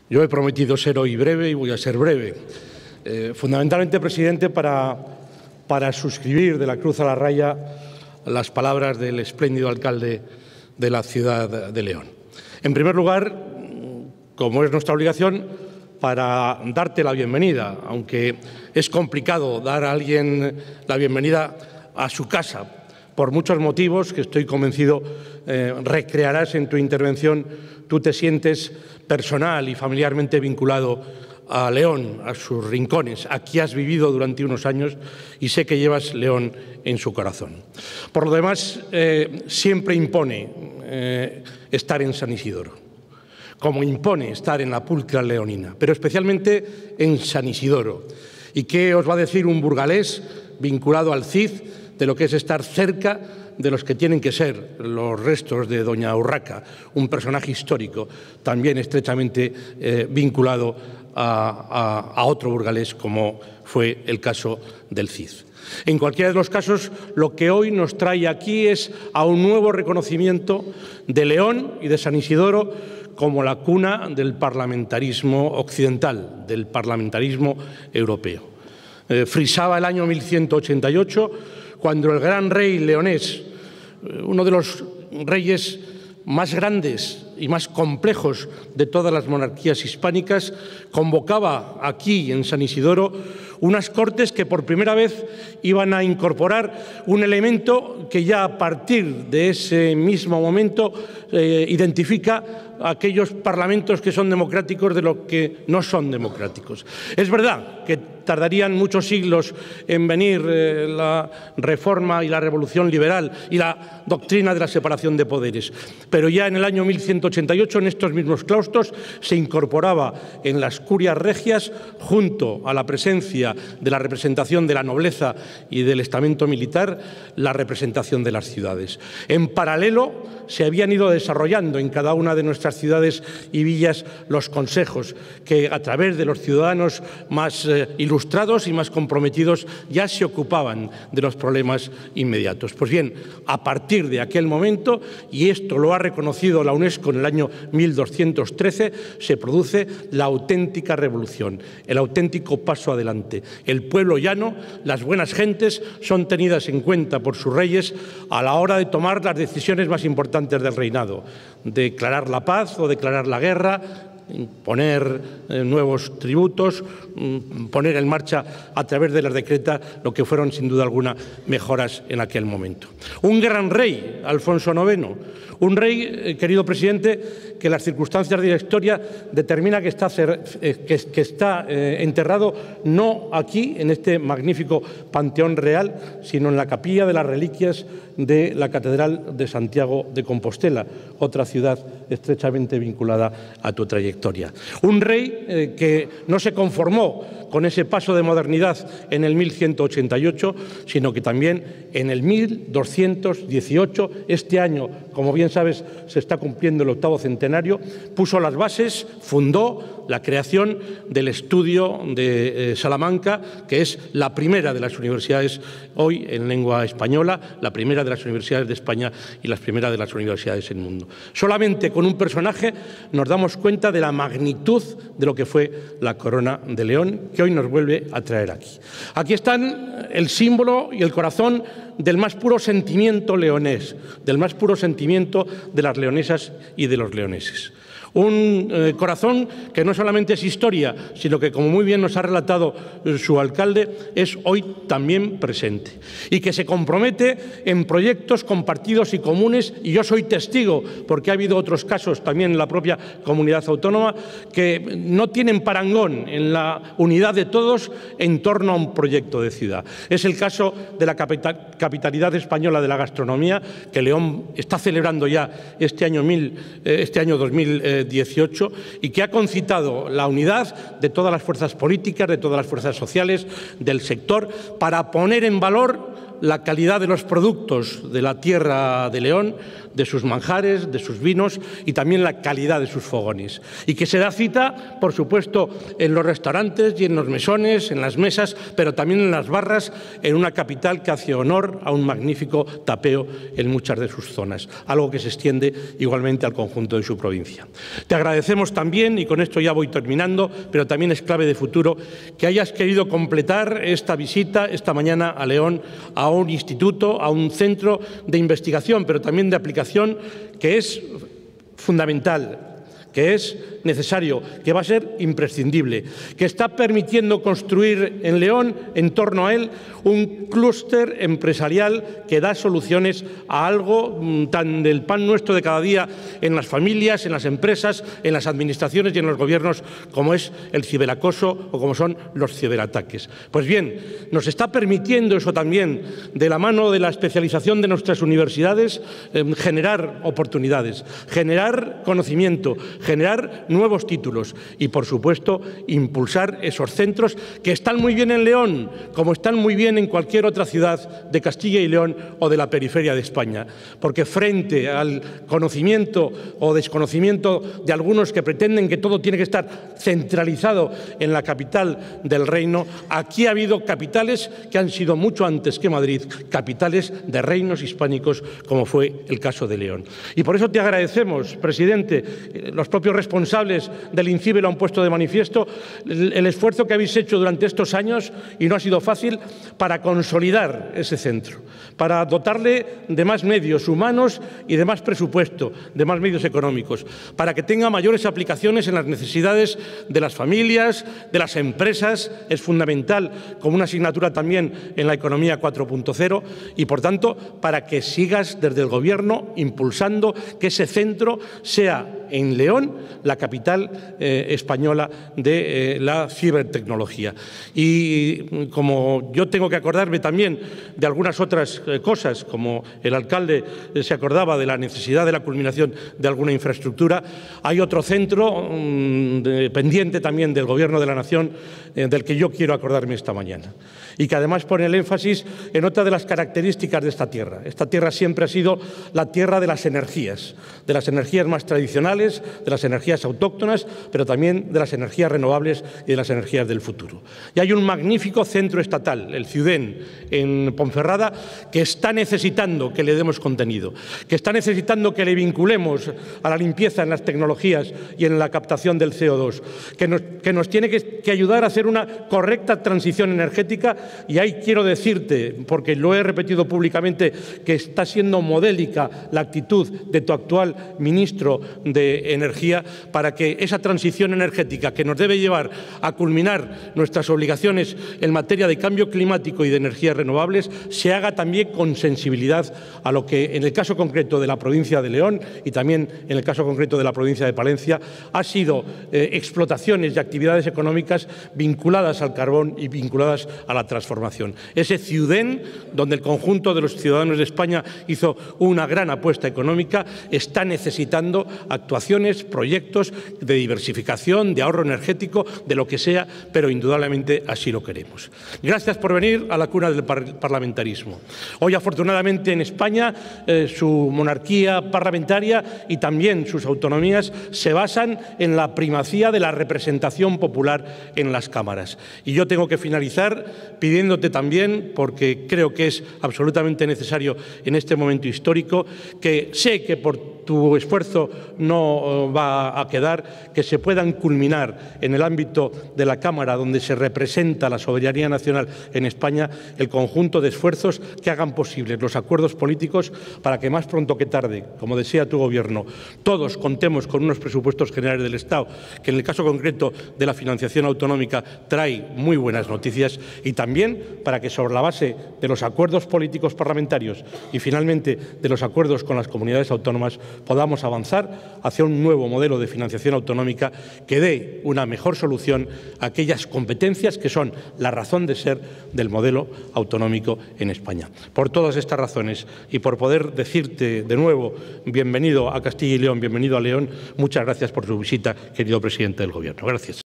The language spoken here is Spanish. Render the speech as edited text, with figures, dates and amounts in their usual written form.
Yo he prometido ser hoy breve y voy a ser breve. Fundamentalmente, presidente, para suscribir de la cruz a la raya las palabras del espléndido alcalde de la ciudad de León. En primer lugar, como es nuestra obligación, para darte la bienvenida, aunque es complicado dar a alguien la bienvenida a su casa, por muchos motivos que estoy convencido recrearás en tu intervención. Tú te sientes personal y familiarmente vinculado a León, a sus rincones. Aquí has vivido durante unos años y sé que llevas León en su corazón. Por lo demás, siempre impone estar en San Isidoro, como impone estar en la pulcra leonina, pero especialmente en San Isidoro. ¿Y qué os va a decir un burgalés vinculado al Cid de lo que es estar cerca de los que tienen que ser los restos de doña Urraca, un personaje histórico también estrechamente vinculado a otro burgalés como fue el caso del Cid? En cualquiera de los casos, lo que hoy nos trae aquí es a un nuevo reconocimiento de León y de San Isidoro como la cuna del parlamentarismo occidental, del parlamentarismo europeo. Frisaba el año 1188, cuando el gran rey leonés, uno de los reyes más grandes y más complejos de todas las monarquías hispánicas, convocaba aquí en San Isidoro unas cortes que por primera vez iban a incorporar un elemento que ya a partir de ese mismo momento identifica a aquellos parlamentos que son democráticos de los que no son democráticos. Es verdad que tardarían muchos siglos en venir la reforma y la revolución liberal y la doctrina de la separación de poderes, pero ya en el año 1188, en estos mismos claustros, se incorporaba en las curias regias, junto a la presencia de la representación de la nobleza y del estamento militar, la representación de las ciudades. En paralelo, se habían ido desarrollando en cada una de nuestras ciudades y villas los consejos que, a través de los ciudadanos más ilustrados y más comprometidos, ya se ocupaban de los problemas inmediatos. Pues bien, a partir de aquel momento, y esto lo ha reconocido la UNESCO en el año 1213, se produce la auténtica revolución, el auténtico paso adelante. El pueblo llano, las buenas gentes, son tenidas en cuenta por sus reyes a la hora de tomar las decisiones más importantes del reinado, declarar la paz o declarar la guerra, poner nuevos tributos, poner en marcha a través de las decretas lo que fueron sin duda alguna mejoras en aquel momento. Un gran rey, Alfonso IX, un rey, querido presidente, que las circunstancias de la historia determina que está enterrado no aquí, en este magnífico panteón real, sino en la capilla de las reliquias de la Catedral de Santiago de Compostela, otra ciudad estrechamente vinculada a tu trayectoria. Un rey que no se conformó con ese paso de modernidad en el 1188, sino que también en el 1218, este año, como bien sabes, se está cumpliendo el 8º centenario, puso las bases, fundó la creación del estudio de Salamanca, que es la primera de las universidades hoy en lengua española, la primera de las universidades de España y la primera de las universidades del mundo. Solamente con un personaje nos damos cuenta de la magnitud de lo que fue la corona de León, que hoy nos vuelve a traer aquí. Aquí están el símbolo y el corazón del más puro sentimiento leonés, del más puro sentimiento de las leonesas y de los leoneses. Un corazón que no solamente es historia, sino que, como muy bien nos ha relatado su alcalde, es hoy también presente y que se compromete en proyectos compartidos y comunes, y yo soy testigo, porque ha habido otros casos también en la propia comunidad autónoma que no tienen parangón en la unidad de todos en torno a un proyecto de ciudad. Es el caso de la capitalidad española de la gastronomía, que León está celebrando ya este año 2018 y que ha concitado la unidad de todas las fuerzas políticas, de todas las fuerzas sociales, del sector, para poner en valor la calidad de los productos de la tierra de León, de sus manjares, de sus vinos y también la calidad de sus fogones. Y que se da cita, por supuesto, en los restaurantes y en los mesones, en las mesas, pero también en las barras, en una capital que hace honor a un magnífico tapeo en muchas de sus zonas, algo que se extiende igualmente al conjunto de su provincia. Te agradecemos también, y con esto ya voy terminando, pero también es clave de futuro, que hayas querido completar esta visita esta mañana a León, a un instituto, a un centro de investigación, pero también de aplicación, que es fundamental, que es necesario, que va a ser imprescindible, que está permitiendo construir en León, en torno a él, un clúster empresarial que da soluciones a algo tan del pan nuestro de cada día en las familias, en las empresas, en las administraciones y en los gobiernos, como es el ciberacoso o como son los ciberataques. Pues bien, nos está permitiendo eso también, de la mano de la especialización de nuestras universidades, generar oportunidades, generar conocimiento, generar nuevos títulos y, por supuesto, impulsar esos centros que están muy bien en León, como están muy bien en cualquier otra ciudad de Castilla y León o de la periferia de España, porque frente al conocimiento o desconocimiento de algunos que pretenden que todo tiene que estar centralizado en la capital del reino, aquí ha habido capitales que han sido mucho antes que Madrid, capitales de reinos hispánicos, como fue el caso de León. Y por eso te agradecemos, presidente, los propios responsables del INCIBE lo han puesto de manifiesto, el esfuerzo que habéis hecho durante estos años, y no ha sido fácil, para consolidar ese centro, para dotarle de más medios humanos y de más presupuesto, de más medios económicos, para que tenga mayores aplicaciones en las necesidades de las familias, de las empresas. Es fundamental como una asignatura también en la economía 4.0 y, por tanto, para que sigas desde el Gobierno impulsando que ese centro sea en León la capital española de la cibertecnología. Y como yo tengo que acordarme también de algunas otras cosas, como el alcalde se acordaba de la necesidad de la culminación de alguna infraestructura, hay otro centro pendiente también del Gobierno de la Nación del que yo quiero acordarme esta mañana y que además pone el énfasis en otra de las características de esta tierra. Esta tierra siempre ha sido la tierra de las energías más tradicionales, de las energías autóctonas, pero también de las energías renovables y de las energías del futuro. Y hay un magnífico centro estatal, el CIUDEN, en Ponferrada, que está necesitando que le demos contenido, que está necesitando que le vinculemos a la limpieza en las tecnologías y en la captación del CO2, que nos tiene que ayudar a hacer una correcta transición energética. Y ahí quiero decirte, porque lo he repetido públicamente, que está siendo modélica la actitud de tu actual ministro de Energía para que esa transición energética que nos debe llevar a culminar nuestras obligaciones en materia de cambio climático y de energías renovables se haga también con sensibilidad a lo que en el caso concreto de la provincia de León y también en el caso concreto de la provincia de Palencia ha sido explotaciones y actividades económicas vinculadas al carbón y vinculadas a la transformación. Ese CIUDEN, donde el conjunto de los ciudadanos de España hizo una gran apuesta económica, está necesitando actuaciones, proyectos de diversificación, de ahorro energético, de lo que sea, pero indudablemente así lo queremos. Gracias por venir a la cuna del parlamentarismo. Hoy, afortunadamente, en España, su monarquía parlamentaria y también sus autonomías se basan en la primacía de la representación popular en las cámaras. Y yo tengo que finalizar pidiéndote también, porque creo que es absolutamente necesario en este momento histórico, que sé que por tu esfuerzo no va a quedar, que se puedan culminar en el ámbito de la Cámara, donde se representa la soberanía nacional en España, el conjunto de esfuerzos que hagan posibles los acuerdos políticos para que más pronto que tarde, como desea tu Gobierno, todos contemos con unos presupuestos generales del Estado, que en el caso concreto de la financiación autonómica trae muy buenas noticias, y también para que sobre la base de los acuerdos políticos parlamentarios y finalmente de los acuerdos con las comunidades autónomas podamos avanzar hacia un nuevo modelo de financiación autonómica que dé una mejor solución a aquellas competencias que son la razón de ser del modelo autonómico en España. Por todas estas razones y por poder decirte de nuevo bienvenido a Castilla y León, bienvenido a León, muchas gracias por tu visita, querido presidente del Gobierno. Gracias.